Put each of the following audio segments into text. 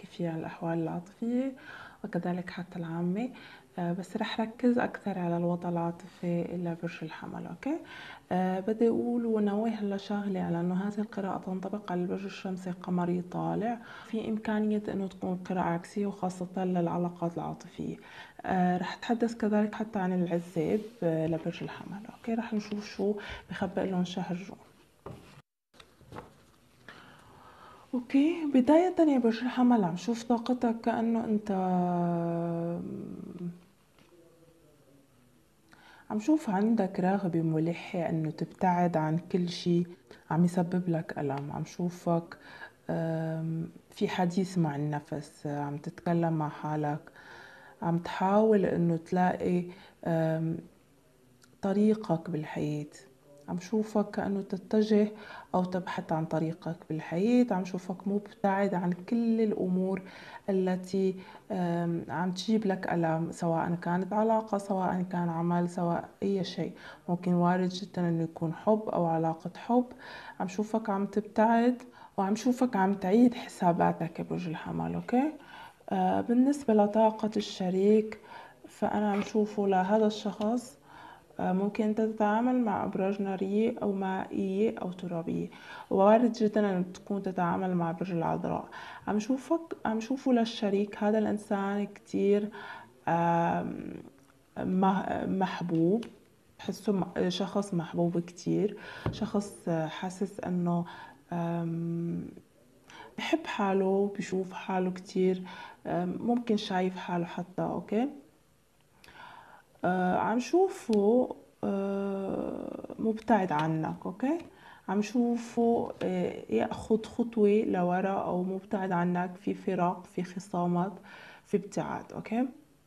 أحكي فيه عن الأحوال العاطفية وكذلك حتى العامة. بس رح ركز أكثر على الوضع العاطفي لبرج الحمل. أوكي. بدي أقول ونوه هلا شغلة على أنه هذه القراءة تنطبق على البرج الشمسي قمري طالع. في إمكانية أنه تكون قراءة عكسية وخاصة للعلاقات العاطفية. رح أتحدث كذلك حتى عن العزاب لبرج الحمل. أوكي. رح نشوف شو بخبئ لهم شهر جون. اوكي، بداية يا برج الحمل عم شوف طاقتك كأنه انت عم شوف عندك رغبة ملحة انه تبتعد عن كل شيء عم يسبب لك ألم. عم شوفك في حديث مع النفس، عم تتكلم مع حالك، عم تحاول انه تلاقي طريقك بالحياة. عم شوفك كأنه تتجه أو تبحث عن طريقك بالحياة. عم شوفك مبتعد عن كل الأمور التي عم تجيب لك ألم، سواء كانت علاقة، سواء كان عمل، سواء أي شيء. ممكن وارد جدا أنه يكون حب أو علاقة حب. عم شوفك عم تبتعد وعم شوفك عم تعيد حساباتك يا برج الحمل. أوكي. بالنسبة لطاقة الشريك، فأنا عم شوفه لهذا الشخص ممكن انت تتعامل مع ابراج نارية او مائية او ترابية، ووارد جدا ان تكون تتعامل مع برج العذراء. عم شوفه للشريك، هذا الانسان كتير محبوب. بحسه شخص محبوب كتير، شخص حاسس انه بحب حاله، بشوف حاله كتير، ممكن شايف حاله حتى. اوكي. عم شوفه مبتعد عنك. اوكي. عم شوفه ياخذ خطوة لورا او مبتعد عنك، في فراق، في خصامات، في ابتعاد. اوكي.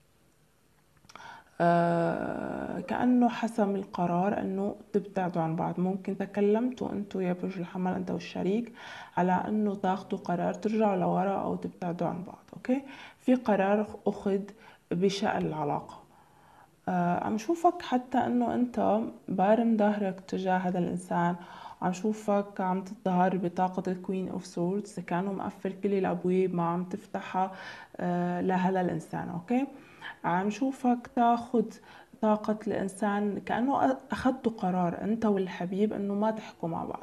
كأنه حسم القرار انه تبتعدوا عن بعض. ممكن تكلمتوا انتوا يا برج الحمل، انت والشريك، على انه تاخدوا قرار ترجعوا لورا او تبتعدوا عن بعض. اوكي. في قرار اخذ بشأن العلاقة. عم شوفك حتى انه انت بارم ظهرك تجاه هذا الانسان. عم شوفك عم تظهر بطاقة الكوين اوف سورز، كأنه مقفل كل الابواب ما عم تفتحها لهذا الانسان. اوكي. عم شوفك تاخد طاقة الانسان كأنه اخدتوا قرار انت والحبيب انه ما تحكوا مع بعض،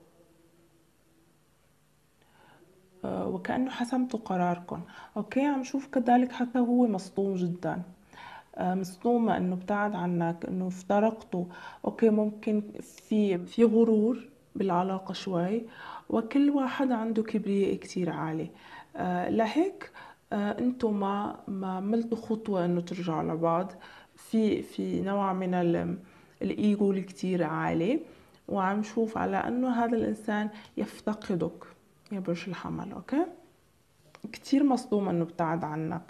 وكأنه حسمتوا قراركم. اوكي. عم شوف كذلك حتى هو مصدوم جدا، مصدومة انه ابتعد عنك، انه افترقتوا. اوكي. ممكن في غرور بالعلاقة شوي، وكل واحد عنده كبرياء كتير عالي. لهيك انتوا ما عملتوا خطوة انه ترجعوا لبعض. في نوع من الايجو الكتير عالي، وعم شوف على انه هذا الانسان يفتقدك يا برج الحمل. اوكي. كتير مصدوم انه ابتعد عنك.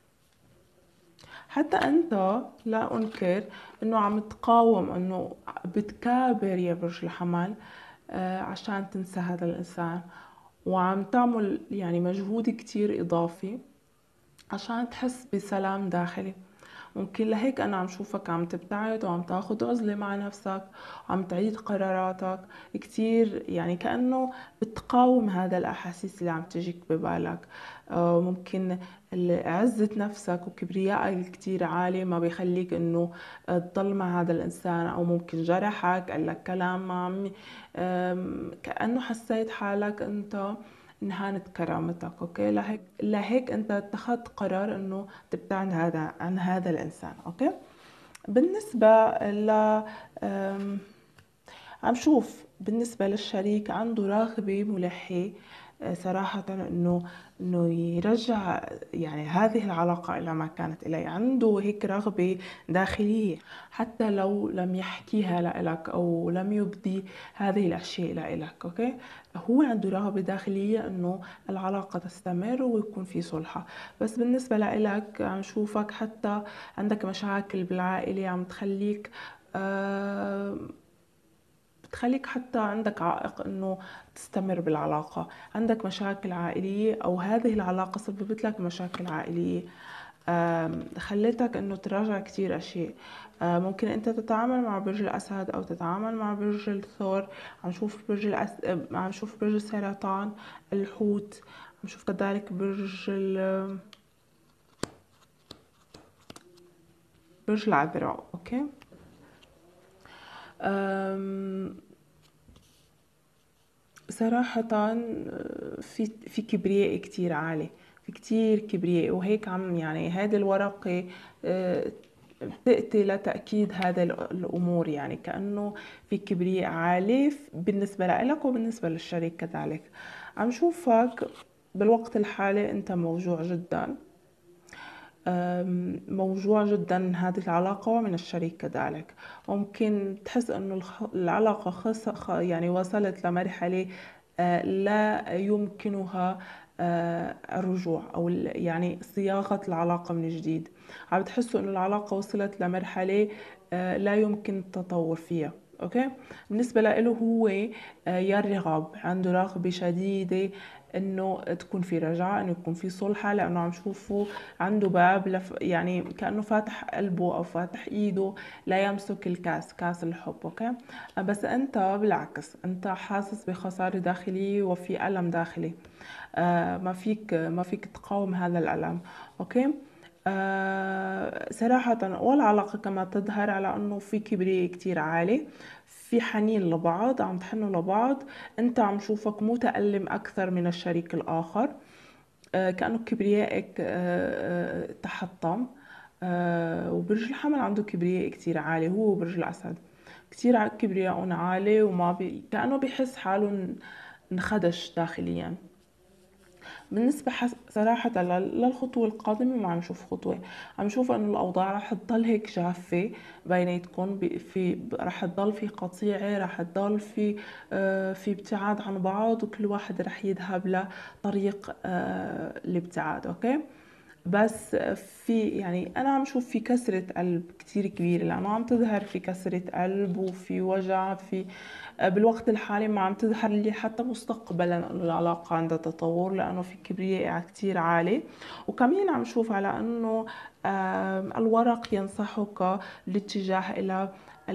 حتى انت لا انكر انه عم تقاوم، انه بتكابر يا برج الحمل عشان تنسى هذا الانسان، وعم تعمل يعني مجهود كتير اضافي عشان تحس بسلام داخلي. ممكن لهيك انا عم شوفك عم تبتعد وعم تاخد عزلة مع نفسك، وعم تعيد قراراتك كتير، يعني كأنه بتقاوم هذا الاحاسيس اللي عم تجيك ببالك. ممكن عزة نفسك وكبريائك الكتير عالي ما بيخليك انه تضل مع هذا الانسان، او ممكن جرحك، قال لك كلام ما عم كأنه حسيت حالك انت انهانت كرامتك. اوكي. لهيك انت اتخذت قرار انه تبتعد عن هذا الانسان. اوكي. بالنسبة ل أم، عم شوف بالنسبة للشريك عنده رغبة ملحة صراحة انه يرجع يعني هذه العلاقة الى ما كانت اليه. عنده هيك رغبة داخلية، حتى لو لم يحكيها لإلك او لم يبدي هذه الاشياء لإلك. اوكي. هو عنده رغبة داخلية انه العلاقة تستمر ويكون في صلحة. بس بالنسبة لإلك عم شوفك حتى عندك مشاكل بالعائلة عم تخليك بتخليك حتى عندك عائق انه تستمر بالعلاقة. عندك مشاكل عائلية، او هذه العلاقة سببت لك مشاكل عائلية خلتك انه تراجع كتير اشياء. ممكن انت تتعامل مع برج الاسد او تتعامل مع برج الثور. عم شوف برج عم شوف برج السرطان، الحوت. نشوف كذلك برج العذراء. اوكي. صراحة في كبرياء كتير عالي، في كتير كبرياء، وهيك عم يعني هذه الورقة بتأتي لتأكيد هذا الأمور، يعني كأنه في كبرياء عالي بالنسبة لك وبالنسبة للشريك كذلك. عم شوفك بالوقت الحالي أنت موجوع جدا، موجوع جدا من هذه العلاقة ومن الشريك كذلك. ممكن تحس أنه العلاقة يعني وصلت لمرحلة لا يمكنها الرجوع، أو يعني صياغة العلاقة من جديد. عم بتحسوا أنه العلاقة وصلت لمرحلة لا يمكن التطور فيها. اوكي. بالنسبة له هو يرغب، عنده رغبة شديدة انه تكون في رجعة، انه يكون في صلحة، لانه عم شوفه عنده باب يعني كأنه فاتح قلبه او فاتح ايده لا يمسك الكاس، كاس الحب. اوكي. بس انت بالعكس، انت حاسس بخسارة داخلية وفي ألم داخلي. ما فيك تقاوم هذا الألم. اوكي. صراحة والعلاقة كما تظهر على أنه في كبرياء كتير عالي، في حنين لبعض، عم تحنوا لبعض. أنت عم شوفك متألم أكثر من الشريك الآخر، كأنه كبريائك تحطم. وبرج الحمل عنده كبرياء كتير عالي، هو وبرج الأسد كتير كبرياء عالي، وما كأنه بيحس حاله انخدش داخليا. بالنسبة صراحة للخطوة القادمة ما عم نشوف خطوة، عم نشوف انه الاوضاع رح تضل هيك جافة بيناتكم، رح تضل في قطيعة، رح تضل في ابتعاد عن بعض، وكل واحد رح يذهب لطريق الابتعاد. اوكي. بس يعني انا عم شوف في كسرة قلب كتير كبيرة، لانه عم تظهر في كسرة قلب وفي وجع في بالوقت الحالي. ما عم تظهر لي حتى مستقبلا انه العلاقة عندها تطور، لانه في كبرياء كتير عالي. وكمان عم شوف على انه الورق ينصحك الاتجاه الى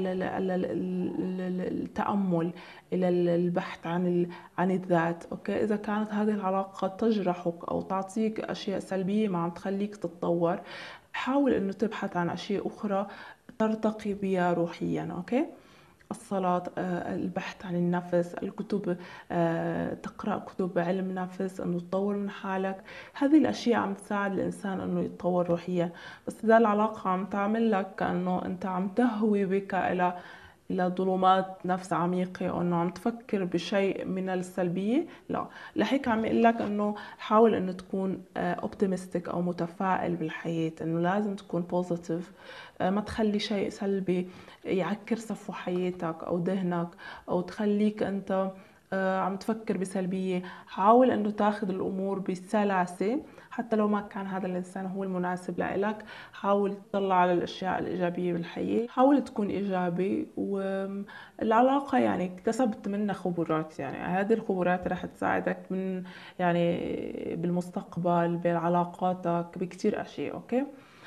التأمل، إلى البحث عن الذات. أوكي. إذا كانت هذه العلاقة تجرحك أو تعطيك أشياء سلبية ما عم تخليك تتطور، حاول إنه تبحث عن أشياء أخرى ترتقي بها روحيا. أوكي. الصلاة، البحث عن النفس، الكتب، تقرأ كتب علم نفس انه تطور من حالك. هذه الاشياء عم تساعد الانسان انه يتطور روحيا. بس اذا العلاقة عم تعمل لك كأنه انت عم تهوي بك الى ظلمات نفس عميقة، او انه عم تفكر بشيء من السلبية، لا. لهيك عم يقول لك انه حاول انه تكون اوبتيمستيك او متفائل بالحياة، انه لازم تكون بوزيتيف. ما تخلي شيء سلبي يعكر صفو حياتك او ذهنك، او تخليك انت عم تفكر بسلبية. حاول انه تاخذ الامور بسلاسة، حتى لو ما كان هذا الانسان هو المناسب لإلك. حاول تطلع على الاشياء الايجابية بالحياة، حاول تكون ايجابي. والعلاقة يعني اكتسبت منها خبرات، يعني هذه الخبرات رح تساعدك من يعني بالمستقبل بعلاقاتك بكتير اشياء. اوكي.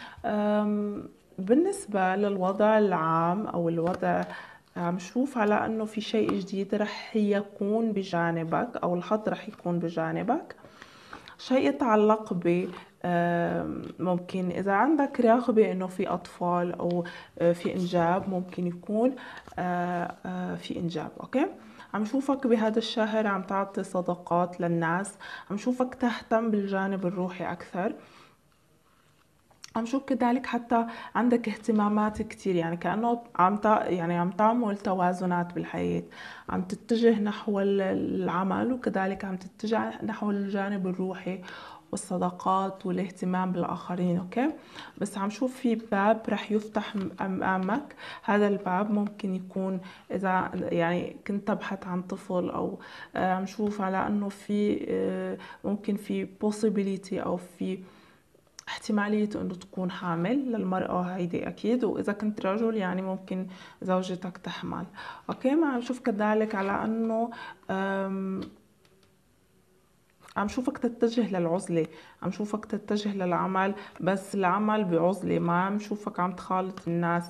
بالنسبة للوضع العام أو الوضع، عم شوف على أنه في شيء جديد رح يكون بجانبك، أو الحظ رح يكون بجانبك. شيء يتعلق ب ممكن إذا عندك رغبة إنه في أطفال أو في إنجاب، ممكن يكون في إنجاب. أوكي. عم شوفك بهذا الشهر عم تعطي صدقات للناس، عم شوفك تهتم بالجانب الروحي أكثر. عم شوف كذلك حتى عندك اهتمامات كتير، يعني كأنه يعني عم تعمل توازنات بالحياة. عم تتجه نحو العمل، وكذلك عم تتجه نحو الجانب الروحي والصداقات والاهتمام بالآخرين. أوكي. بس عم شوف في باب رح يفتح أمامك. هذا الباب ممكن يكون إذا يعني كنت تبحث عن طفل، أو عم شوف على أنه في ممكن في possibility أو في احتمالية انه تكون حامل للمرأة هيدي اكيد. واذا كنت رجل يعني ممكن زوجتك تحمل. اوكي. ما عم شوف كذلك على انه عم شوفك تتجه للعزلة، عم شوفك تتجه للعمل، بس العمل بعزلة، ما عم شوفك عم تخالط الناس.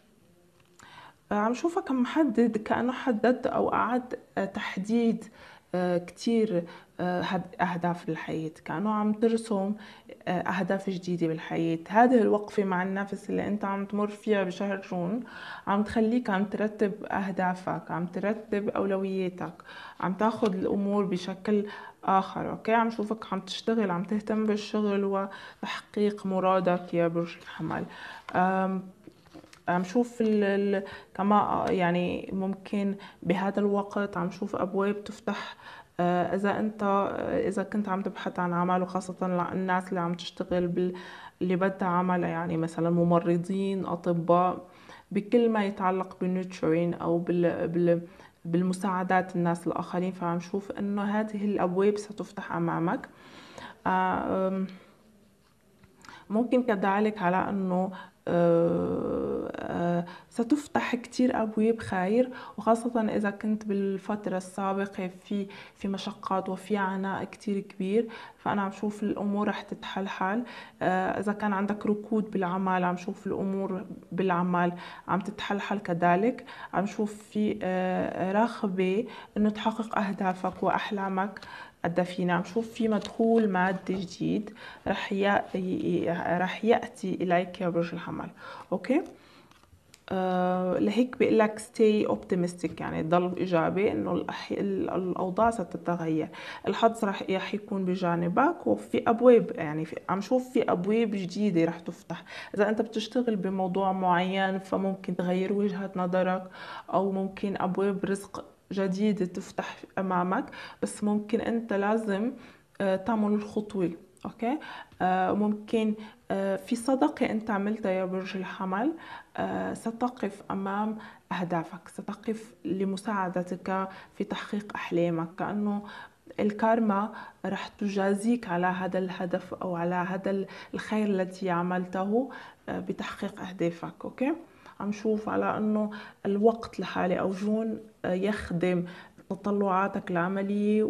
عم شوفك محدد، كأنه حددت أو أعد تحديد كتير أهداف بالحياة، كأنه عم ترسم أهداف جديدة بالحياة. هذه الوقفة مع النفس اللي أنت عم تمر فيها بشهر جون عم تخليك عم ترتب أهدافك، عم ترتب أولوياتك، عم تاخد الأمور بشكل آخر. أوكي، عم شوفك عم تشتغل، عم تهتم بالشغل وتحقيق مرادك يا برج الحمل. عم شوف كما يعني ممكن بهذا الوقت عم شوف أبواب تفتح. إذا كنت عم تبحث عن عمل، وخاصة الناس اللي عم تشتغل اللي بدها عمل، يعني مثلا ممرضين، أطباء، بكل ما يتعلق بالنيوترين أو بالمساعدات الناس الآخرين. فعم شوف إنه هذه الأبواب ستفتح أمامك. ممكن كذلك على أنه ستفتح كتير أبواب خير، وخاصة إذا كنت بالفترة السابقة في مشقات وفي عناء كتير كبير، فأنا عم شوف الأمور رح تتحلحل. إذا كان عندك ركود بالعمل، عم شوف الأمور بالعمل عم تتحلحل كذلك. عم شوف في رغبة إنه تحقق أهدافك وأحلامك قد فينا. عم شوف في مدخول مادي جديد رح يأتي إليك يا برج الحمل. أوكي، لهيك بيقول لك stay optimistic، يعني ضل إيجابي إنه الأوضاع ستتغير. الحظ رح يكون بجانبك، وفي أبواب، يعني عم شوف في أبواب جديدة رح تفتح. إذا أنت بتشتغل بموضوع معين فممكن تغير وجهة نظرك، أو ممكن أبواب رزق جديدة تفتح أمامك، بس ممكن أنت لازم تعمل الخطوة. أوكي، ممكن في صدقة أنت عملتها يا برج الحمل، ستقف أمام أهدافك، ستقف لمساعدتك في تحقيق أحلامك، كأنه الكارما رح تجازيك على هذا الهدف أو على هذا الخير الذي عملته بتحقيق أهدافك. أوكي، عم شوف على أنه الوقت لحالي أو جون يخدم تطلعاتك العملية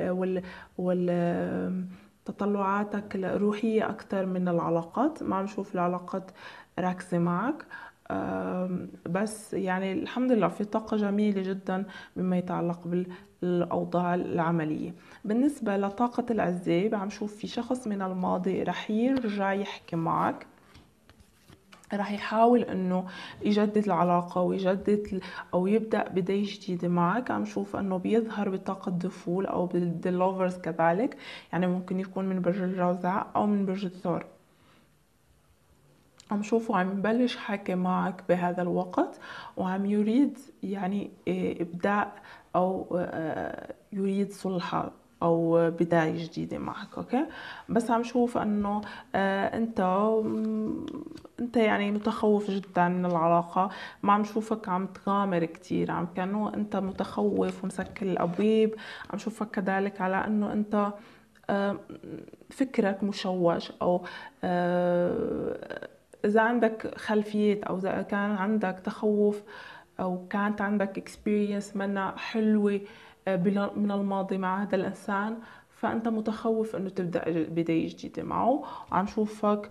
تطلعاتك الروحية أكثر من العلاقات. ما عم شوف العلاقات راكزة معك، بس يعني الحمد لله في طاقة جميلة جدا مما يتعلق بالأوضاع العملية. بالنسبة لطاقة العزاب، عم شوف في شخص من الماضي رح يرجع يحكي معك، رح يحاول انه يجدد العلاقة ويجدد او يبدأ بداية جديدة معك. عم شوف انه بيظهر بطاقة دفول او باللوفرز كذلك، يعني ممكن يكون من برج الجوزاء او من برج الثور. عم شوفه عم يبلش حكي معك بهذا الوقت، وعم يريد يعني إبداء أو يريد صلح أو بداية جديدة معك. أوكي، بس عم شوف أنه أنت يعني متخوف جدا من العلاقة. ما عم شوفك عم تغامر كتير، عم كأنه أنت متخوف ومسكر الأبواب. عم شوفك كذلك على أنه أنت فكرك مشوش، أو إذا عندك خلفيات، أو إذا كان عندك تخوف، أو كانت عندك experience منا حلوة من الماضي مع هذا الإنسان، فأنت متخوف إنه تبدأ بداية جديدة معه. وعم شوفك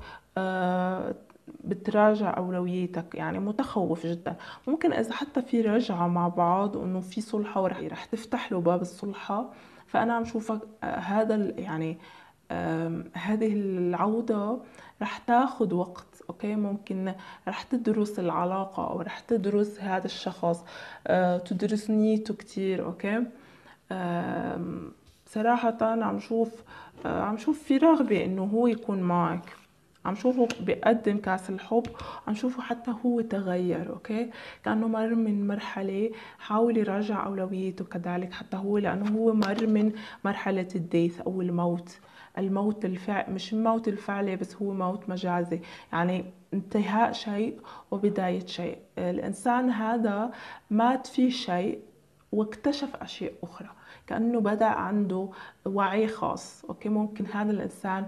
بتراجع أولوياتك، يعني متخوف جدا. ممكن إذا حتى في رجعة مع بعض وإنه في صلحة ورح تفتح له باب الصلحة، فأنا عم شوفك هذا يعني هذه العودة رح تاخد وقت. اوكي، ممكن رح تدرس العلاقة او رح تدرس هذا الشخص، تدرس نيته كتير. اوكي، صراحة عم شوف في رغبة انه هو يكون معك. عم شوفه بيقدم كاس الحب، عم شوفه حتى هو تغير. اوكي، كأنه مر من مرحلة، حاول يراجع اولوياته كذلك حتى هو، لانه هو مر من مرحلة الديث او الموت. مش الموت الفعلي، بس هو موت مجازي، يعني انتهاء شيء وبداية شيء. الإنسان هذا مات في شيء واكتشف أشياء أخرى، كأنه بدأ عنده وعي خاص. أوكي، ممكن هذا الإنسان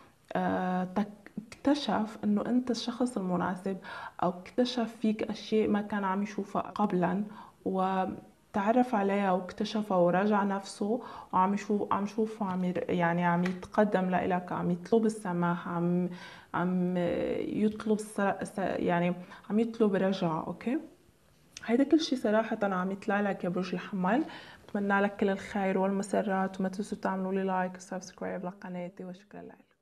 اكتشف انه انت الشخص المناسب، او اكتشف فيك اشياء ما كان عم يشوفها قبلا، وتعرف عليها واكتشفها وراجع نفسه، وعم يشوف عم شوفه يعني عم يتقدم لإلك، عم يطلب السماح، عم يطلب يعني عم يطلب رجعة. اوكي، هيدا كل شيء صراحة عم يطلع لك يا برج الحمل. وأتمنى لك كل الخير والمسرات، وما تنسوا تعملوا لي لايك وسبسكرايب لقناتي، وشكرا لك.